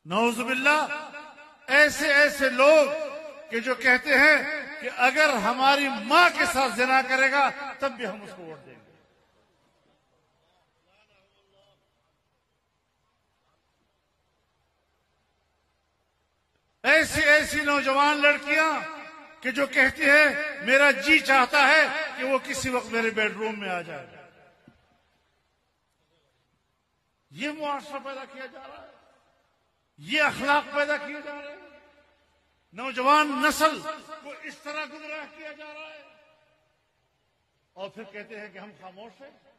नौजुबिल्लाह, ऐसे ऐसे लोग कि जो कहते हैं कि अगर हमारी मां के साथ जिना करेगा तब भी हम उसको वोट देंगे। ऐसी ऐसी नौजवान लड़कियां कि जो कहती है मेरा जी चाहता है कि वो किसी वक्त मेरे बेडरूम में आ जाए। ये मुआशरा पैदा किया जा रहा है, ये अखलाक पैदा किए जा रहे हैं, नौजवान नस्ल को इस तरह गुमराह किया जा रहा है और फिर कहते हैं कि हम खामोश हैं।